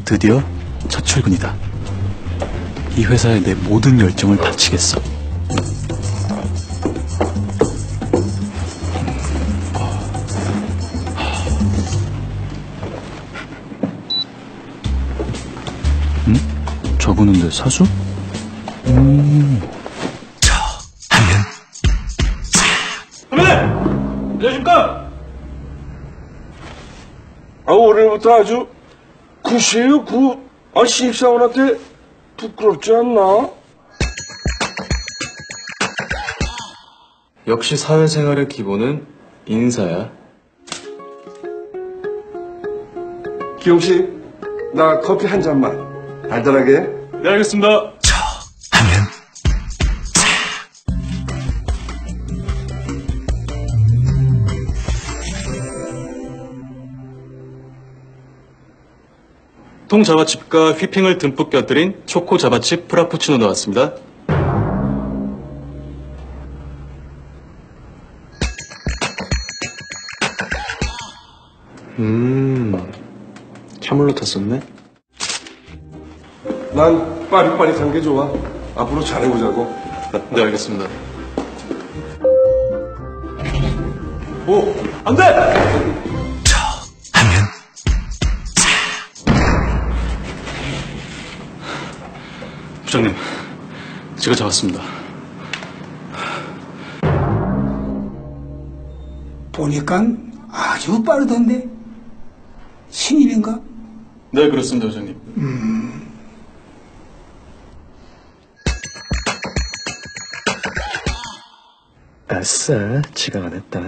드디어 첫 출근이다. 이 회사에 내 모든 열정을 바치겠어. 저분은 내 사수? 선배님! 안녕하십니까? 오늘부터 아주 굿이에요, 굿. 신입사원한테 부끄럽지 않나? 역시 사회생활의 기본은 인사야. 기용씨, 나 커피 한 잔만. 달달하게. 네, 알겠습니다. 통자바칩과 휘핑을 듬뿍 곁들인 초코 자바칩 프라푸치노 나왔습니다. 캐물로 탔었네. 난 빠릿빠릿한 게 좋아. 앞으로 잘해보자고. 네, 알겠습니다. 오, 안 돼! 부장님, 제가 잡았습니다. 보니까 아주 빠르던데? 신입인가? 네, 그렇습니다, 부장님. 아싸, 지각 안 했다.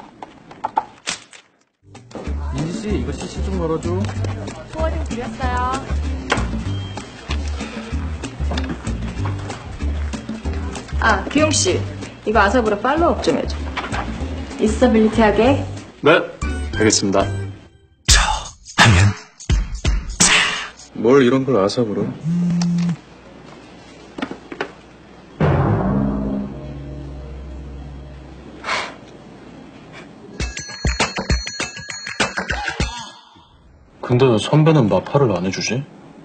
민지씨, 이거 CC 좀 걸어줘. 소원 드렸어요. 기용씨, 이거 아사브로 팔로우업 좀 해줘. 인스타빌리티하게. 네, 알겠습니다. 뭘 이런 걸 아삽으로? 근데 왜 선배는 마파를 안 해주지?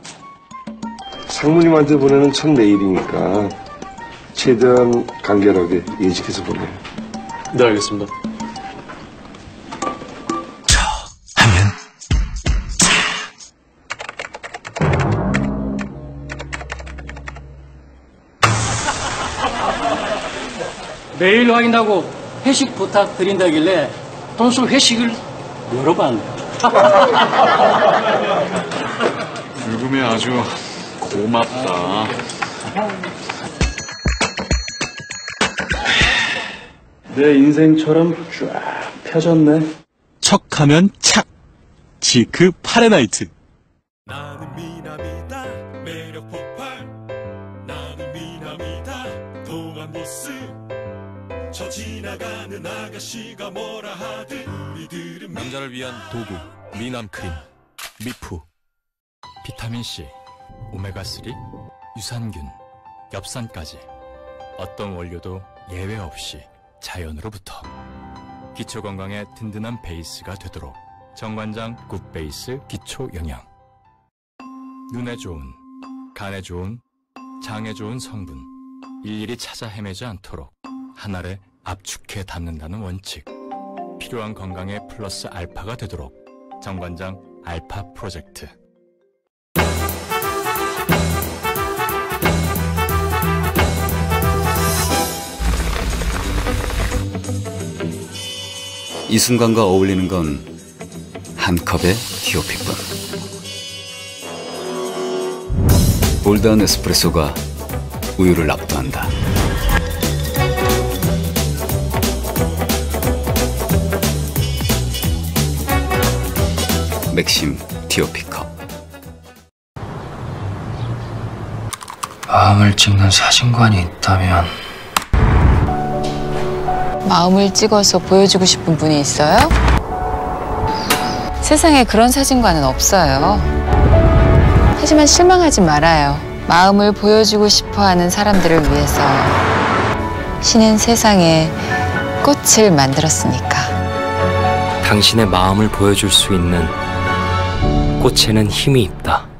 상무님한테 보내는 첫 메일이니까 최대한 간결하게 인식해서 보내. 네, 알겠습니다. 메일 확인하고 회식 부탁드린다길래 돈수 회식을 여러 번. 불금에 아주 고맙다. 내 인생처럼 쫙 펴졌네. 척하면 착! 지크 파레나이트. 나는 미남이다 매력 폭발 나는 미남이다 동안 모습 저 지나가는 아가씨가 뭐라 하든 우리들은 남자를 위한 도구 미남 크림 미프 비타민C, 오메가3, 유산균, 엽산까지 어떤 원료도 예외 없이 자연으로부터 기초 건강에 든든한 베이스가 되도록 정관장 굿베이스 기초 영양 눈에 좋은, 간에 좋은, 장에 좋은 성분 일일이 찾아 헤매지 않도록 한 알에 압축해 담는다는 원칙 필요한 건강에 플러스 알파가 되도록 정관장 알파 프로젝트 이 순간과 어울리는 건 한 컵의 디오피뿐. 볼드한 에스프레소가 우유를 압도한다. 맥심 디오피컵. 마음을 찍는 사진관이 있다면 마음을 찍어서 보여주고 싶은 분이 있어요? 세상에 그런 사진관은 없어요. 하지만 실망하지 말아요. 마음을 보여주고 싶어하는 사람들을 위해서 신은 세상에 꽃을 만들었으니까. 당신의 마음을 보여줄 수 있는 꽃에는 힘이 있다.